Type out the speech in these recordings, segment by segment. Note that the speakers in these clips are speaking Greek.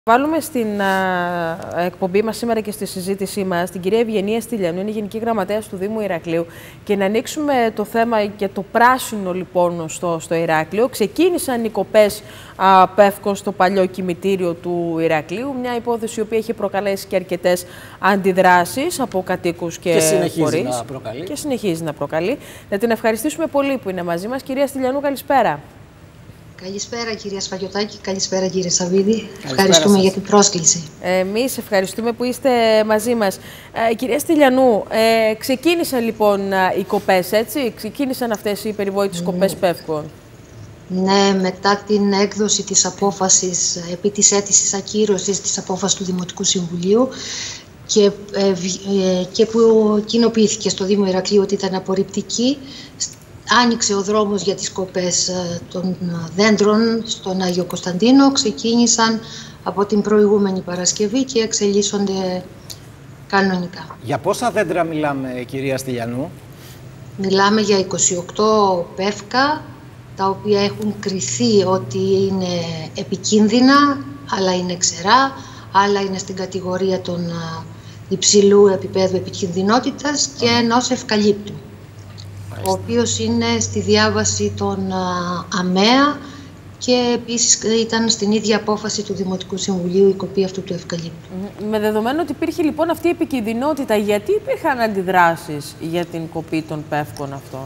Βάλουμε στην εκπομπή μας σήμερα και στη συζήτησή μας την κυρία Ευγενία Στυλιανού, είναι Γενική Γραμματέας του Δήμου Ηρακλείου, και να ανοίξουμε το θέμα και το πράσινο λοιπόν στο Ηράκλειο. Ξεκίνησαν οι κοπές πεύκων στο παλιό κημητήριο του Ηρακλείου, μια υπόθεση η οποία έχει προκαλέσει και αρκετές αντιδράσεις από κατοίκους και φορείς. Και συνεχίζει να προκαλεί. Να την ευχαριστήσουμε πολύ που είναι μαζί μας. Κυρία Στυλιανού, καλησπέρα. Καλησπέρα κυρία Σφαγιωτάκη, καλησπέρα κύριε Σαββίδη. Ευχαριστούμε για την πρόσκληση. Εμείς ευχαριστούμε που είστε μαζί μας. Κυρία Στυλιανού, ξεκίνησαν λοιπόν οι κοπές, έτσι? Ξεκίνησαν αυτές οι περιβόητες κοπές πεύκων. Ναι, μετά την έκδοση της απόφασης επί της αίτησης ακύρωσης της απόφασης του Δημοτικού Συμβουλίου και που κοινοποιήθηκε στο Δήμο Ηρακλείου ότι ήταν απορριπτική, άνοιξε ο δρόμος για τις κοπές των δέντρων στον Άγιο Κωνσταντίνο. Ξεκίνησαν από την προηγούμενη Παρασκευή και εξελίσσονται κανονικά. Για πόσα δέντρα μιλάμε, κυρία Στυλιανού? Μιλάμε για 28 πεύκα, τα οποία έχουν κριθεί ότι είναι επικίνδυνα, άλλα είναι ξερά, άλλα είναι στην κατηγορία των υψηλού επίπεδου επικινδυνότητας και ενός ευκαλύπτου, ο οποίος είναι στη διάβαση των ΑΜΕΑ και επίσης ήταν στην ίδια απόφαση του Δημοτικού Συμβουλίου η κοπή αυτού του ευκαλύπτου. Με δεδομένο ότι υπήρχε λοιπόν αυτή η επικινδυνότητα, γιατί υπήρχαν αντιδράσεις για την κοπή των πεύκων αυτών?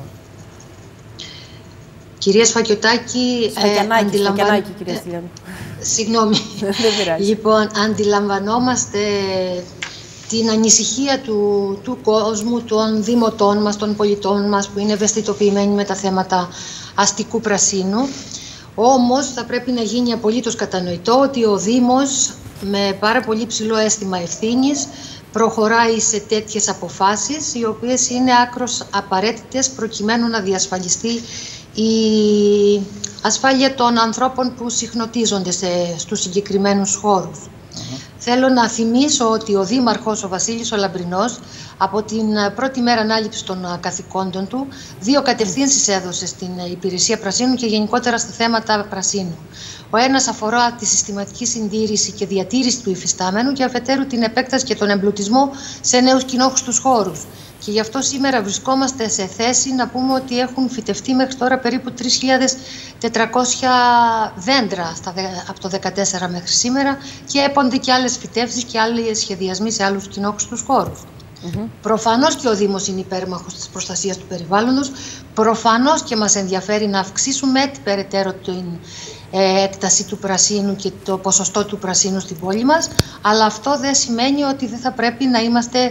Κυρία Σφακιωτάκη, Σφακιανάκη, κυρία Στυλιανού. Συγγνώμη. Δεν πειράζει. Λοιπόν, αντιλαμβανόμαστε την ανησυχία του κόσμου, των δημοτών μας, των πολιτών μας που είναι ευαισθητοποιημένοι με τα θέματα αστικού πρασίνου. Όμως θα πρέπει να γίνει απολύτως κατανοητό ότι ο Δήμος με πάρα πολύ ψηλό αίσθημα ευθύνης προχωράει σε τέτοιες αποφάσεις, οι οποίες είναι άκρως απαραίτητες προκειμένου να διασφαλιστεί η ασφάλεια των ανθρώπων που συχνοτίζονται στους συγκεκριμένους χώρους. Θέλω να θυμίσω ότι ο Δήμαρχος, ο Βασίλης ο Λαμπρινός, από την πρώτη μέρα ανάληψης των καθηκόντων του, 2 κατευθύνσεις έδωσε στην υπηρεσία πρασίνου και γενικότερα στα θέματα πρασίνου. Ο ένας αφορά τη συστηματική συντήρηση και διατήρηση του υφιστάμενου και αφετέρου την επέκταση και τον εμπλουτισμό σε νέους κοινόχρηστους χώρους. Και γι' αυτό σήμερα βρισκόμαστε σε θέση να πούμε ότι έχουν φυτευτεί μέχρι τώρα περίπου 3.400 δέντρα από το 2014 μέχρι σήμερα και έπονται και άλλες φυτεύσεις και άλλοι σχεδιασμοί σε άλλους κοινόχρηστους χώρους. Προφανώς και ο Δήμος είναι υπέρμαχος της προστασίας του περιβάλλοντος, προφανώς και μας ενδιαφέρει να αυξήσουμε περαιτέρω την έκταση του πρασίνου και το ποσοστό του πρασίνου στην πόλη μας, αλλά αυτό δεν σημαίνει ότι δεν θα πρέπει να είμαστε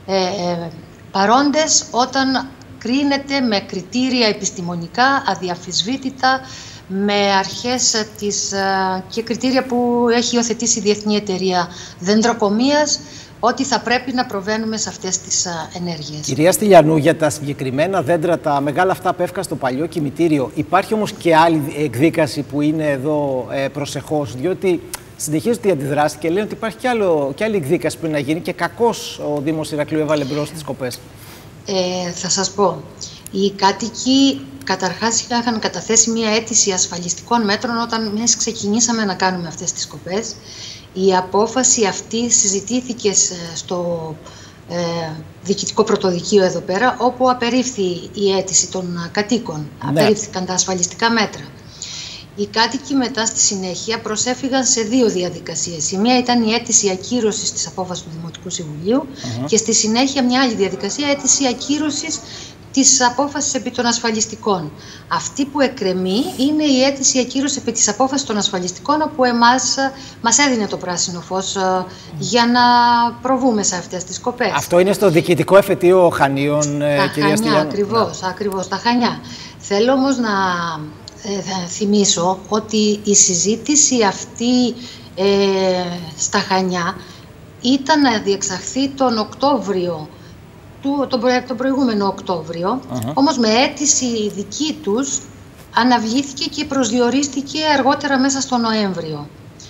παρόντες όταν κρίνεται με κριτήρια επιστημονικά, αδιαφυσβήτητα, με αρχές και κριτήρια που έχει υιοθετήσει η Διεθνή Εταιρεία Δεντροκομείας, ότι θα πρέπει να προβαίνουμε σε αυτές τις ενέργειες. Κυρία Στυλιανού, για τα συγκεκριμένα δέντρα, τα μεγάλα αυτά πεύκα στο παλιό κημητήριο, υπάρχει όμως και άλλη εκδίκαση που είναι εδώ προσεχώς, διότι συνεχίζονται οι αντιδράσεις και λένε ότι υπάρχει και άλλη εκδίκαση που είναι να γίνει και κακώς ο Δήμος Ηρακλείου έβαλε μπρος τις κοπές. Θα σας πω, οι κάτοικοι καταρχάς είχαν καταθέσει μια αίτηση ασφαλιστικών μέτρων όταν εμείς ξεκινήσαμε να κάνουμε αυτές τις κοπές. Η απόφαση αυτή συζητήθηκε στο διοικητικό πρωτοδικείο εδώ πέρα, όπου απερίφθη η αίτηση των κατοίκων, απερίφθηκαν τα ασφαλιστικά μέτρα. Οι κάτοικοι μετά στη συνέχεια προσέφυγαν σε 2 διαδικασίες. Η μία ήταν η αίτηση ακύρωσης της απόφασης του Δημοτικού Συμβουλίου και στη συνέχεια μια άλλη διαδικασία, αίτηση ακύρωσης της απόφασης επί των ασφαλιστικών. Αυτή που εκκρεμεί είναι η αίτηση ακύρωση επί της απόφασης των ασφαλιστικών, όπου μας έδινε το πράσινο φως για να προβούμε σε αυτές τις κοπές. Αυτό είναι στο διοικητικό εφετείο Χανίων, κυρία Στυλιανού? Ακριβώς, τα Χανιά. Θέλω όμως να θυμίσω ότι η συζήτηση αυτή στα Χανιά ήταν να διεξαχθεί τον Οκτώβριο, τον προηγούμενο Οκτώβριο, όμως με αίτηση δική τους αναβλήθηκε και προσδιορίστηκε αργότερα μέσα στο Νοέμβριο.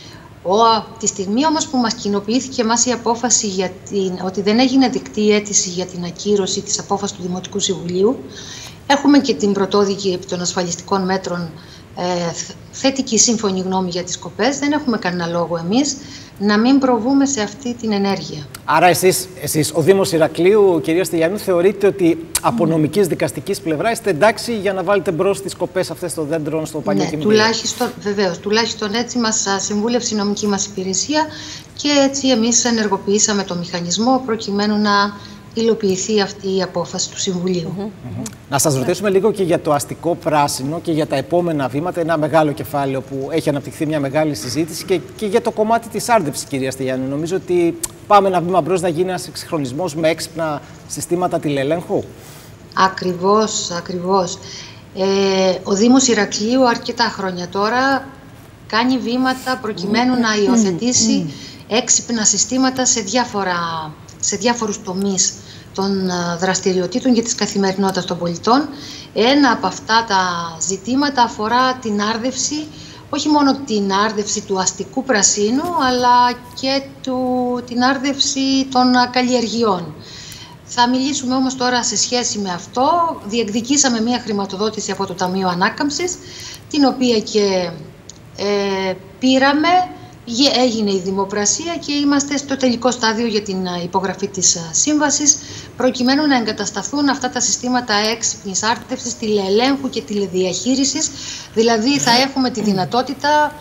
Τη στιγμή όμως που μας κοινοποιήθηκε η απόφαση ότι δεν έγινε δεκτή η αίτηση για την ακύρωση της απόφασης του Δημοτικού Συμβουλίου, έχουμε και την πρωτόδικη επί των ασφαλιστικών μέτρων θετική σύμφωνη γνώμη για τις κοπές, δεν έχουμε κανένα λόγο εμείς να μην προβούμε σε αυτή την ενέργεια. Άρα εσείς ο Δήμος Ηρακλείου, κυρία Στυλιανού, θεωρείτε ότι από νομικής δικαστικής πλευρά είστε εντάξει για να βάλετε μπρος τις κοπές αυτές των δέντρων στο παλιό κημητήριο? Τουλάχιστον, βεβαίως, τουλάχιστον έτσι μας συμβούλευσε η νομική μας υπηρεσία και έτσι εμείς ενεργοποιήσαμε το μηχανισμό προκειμένου να υλοποιηθεί αυτή η απόφαση του Συμβουλίου. Να σας ρωτήσουμε λίγο και για το αστικό πράσινο και για τα επόμενα βήματα. Ένα μεγάλο κεφάλαιο που έχει αναπτυχθεί μια μεγάλη συζήτηση και για το κομμάτι της άρδευσης, κυρία Στυλιανού. Νομίζω ότι πάμε ένα βήμα μπρος να γίνει ένας εξυγχρονισμός με έξυπνα συστήματα τηλεελέγχου. Ακριβώς, ακριβώς. Ο Δήμος Ηρακλείου αρκετά χρόνια τώρα κάνει βήματα προκειμένου να υιοθετήσει έξυπνα συστήματα σε διάφορους τομείς των δραστηριοτήτων και της καθημερινότητας των πολιτών. Ένα από αυτά τα ζητήματα αφορά την άρδευση, όχι μόνο την άρδευση του αστικού πρασίνου, αλλά και την άρδευση των καλλιεργειών. Θα μιλήσουμε όμως τώρα σε σχέση με αυτό. Διεκδικήσαμε μια χρηματοδότηση από το Ταμείο Ανάκαμψης, την οποία και πήραμε. Έγινε η δημοπρασία και είμαστε στο τελικό στάδιο για την υπογραφή της σύμβασης, προκειμένου να εγκατασταθούν αυτά τα συστήματα έξυπνης άρδευσης, τηλεελέγχου και τηλεδιαχείρισης. Δηλαδή θα έχουμε τη δυνατότητα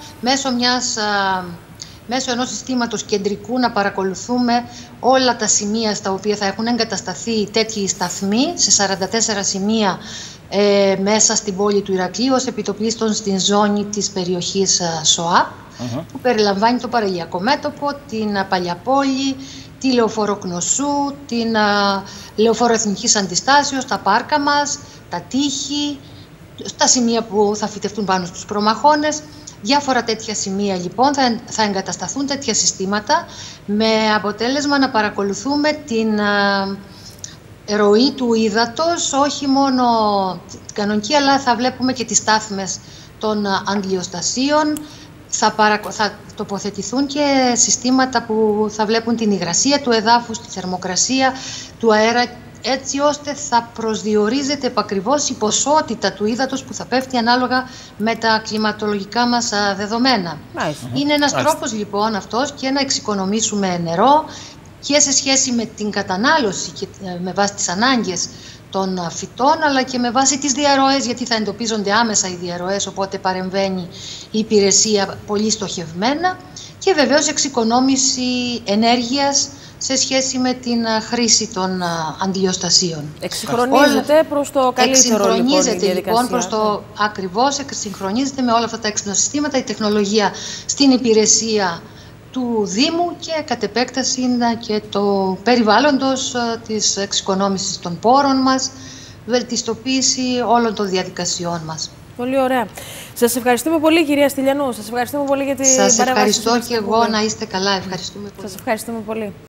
μέσω ενός συστήματος κεντρικού να παρακολουθούμε όλα τα σημεία στα οποία θα έχουν εγκατασταθεί τέτοιοι σταθμοί, σε 44 σημεία μέσα στην πόλη του Ηρακλείου, ως επιτοπλίστων στην ζώνη της περιοχής ΣΟΑ, που περιλαμβάνει το παραλιακό μέτωπο, την Παλιά Πόλη, τη Λεωφόρο Κνωσού, την Λεωφόρο Εθνικής Αντιστάσεως, τα πάρκα μας, τα τείχη, τα σημεία που θα φυτευτούν πάνω στους προμαχώνες. Διάφορα τέτοια σημεία λοιπόν θα εγκατασταθούν τέτοια συστήματα, με αποτέλεσμα να παρακολουθούμε την ροή του ύδατος, όχι μόνο την κανονική, αλλά θα βλέπουμε και τις στάθμες των αντλιοστασίων. Θα τοποθετηθούν και συστήματα που θα βλέπουν την υγρασία του εδάφους, τη θερμοκρασία του αέρα, έτσι ώστε θα προσδιορίζεται επακριβώς η ποσότητα του ύδατος που θα πέφτει ανάλογα με τα κλιματολογικά μας δεδομένα. Είναι ένας τρόπος λοιπόν αυτός και να εξοικονομήσουμε νερό και σε σχέση με την κατανάλωση και με βάση τις ανάγκες των φυτών, αλλά και με βάση τις διαρροές, γιατί θα εντοπίζονται άμεσα οι διαρροές, οπότε παρεμβαίνει η υπηρεσία πολύ στοχευμένα, και βεβαίως εξοικονόμηση ενέργειας σε σχέση με την χρήση των αντιλιοστασίων. Εξυγχρονίζεται προς το καλύτερο λοιπόν προς το ακριβώς, εξυγχρονίζεται με όλα αυτά τα έξυπνα συστήματα, η τεχνολογία στην υπηρεσία του Δήμου και κατ' επέκταση και το περιβάλλοντος της εξοικονόμησης των πόρων μας, βελτιστοποίηση όλων των διαδικασιών μας. Πολύ ωραία. Σας ευχαριστούμε πολύ, κυρία Στυλιανού. Σας ευχαριστούμε πολύ για την παρέμβαση. Σας ευχαριστώ και εγώ, να είστε καλά. Ευχαριστούμε πολύ. Σας ευχαριστούμε πολύ.